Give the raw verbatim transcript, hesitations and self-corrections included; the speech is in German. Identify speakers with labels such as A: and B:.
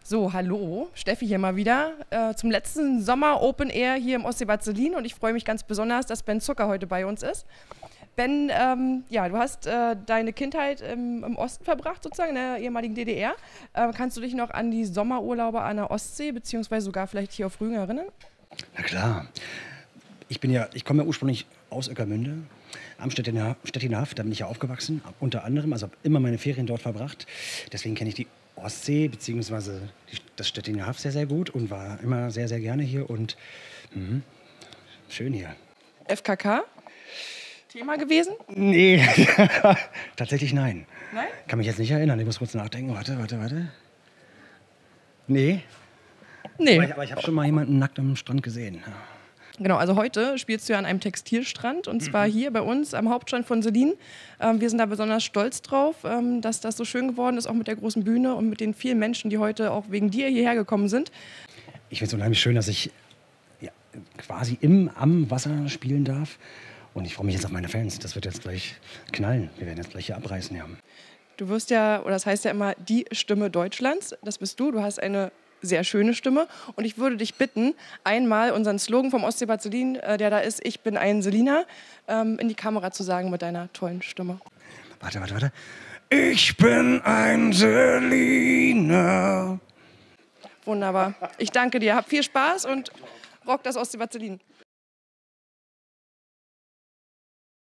A: So, hallo, Steffi hier mal wieder äh, zum letzten Sommer Open Air hier im Ostseebad Selin und ich freue mich ganz besonders, dass Ben Zucker heute bei uns ist. Ben, ähm, ja, du hast äh, deine Kindheit im, im Osten verbracht, sozusagen in der ehemaligen D D R. Äh, kannst du dich noch an die Sommerurlaube an der Ostsee, beziehungsweise sogar vielleicht hier auf Rügen erinnern?
B: Na klar. Ich bin ja, ich komme ja ursprünglich aus Ueckermünde, am Stettiner, Stettiner Haff, da bin ich ja aufgewachsen, unter anderem, also habe immer meine Ferien dort verbracht. Deswegen kenne ich die Ostsee bzw. das Stettiner Haff sehr, sehr gut und war immer sehr, sehr gerne hier und mh, schön hier.
A: F K K? Thema gewesen?
B: Nee, tatsächlich nein.
A: Nein?
B: Kann mich jetzt nicht erinnern, ich muss kurz nachdenken. Warte, warte, warte. Nee.
A: Nee.
B: Aber ich, aber ich habe schon mal jemanden nackt am Strand gesehen. Ja.
A: Genau, also heute spielst du ja an einem Textilstrand und zwar hier bei uns am Hauptstrand von Selin. Ähm, wir sind da besonders stolz drauf, ähm, dass das so schön geworden ist, auch mit der großen Bühne und mit den vielen Menschen, die heute auch wegen dir hierher gekommen sind.
B: Ich finde es unheimlich schön, dass ich ja, quasi im, am Wasser spielen darf. Und ich freue mich jetzt auf meine Fans. Das wird jetzt gleich knallen. Wir werden jetzt gleich hier abreißen. Ja.
A: Du wirst ja, oder das heißt ja immer, die Stimme Deutschlands. Das bist du. Du hast eine sehr schöne Stimme. Und ich würde dich bitten, einmal unseren Slogan vom Ostseebad Selin, äh, der da ist, ich bin ein Seliner, ähm, in die Kamera zu sagen mit deiner tollen Stimme.
B: Warte, warte, warte. Ich bin ein Seliner.
A: Wunderbar. Ich danke dir. Hab viel Spaß und rock das Ostseebad Selin.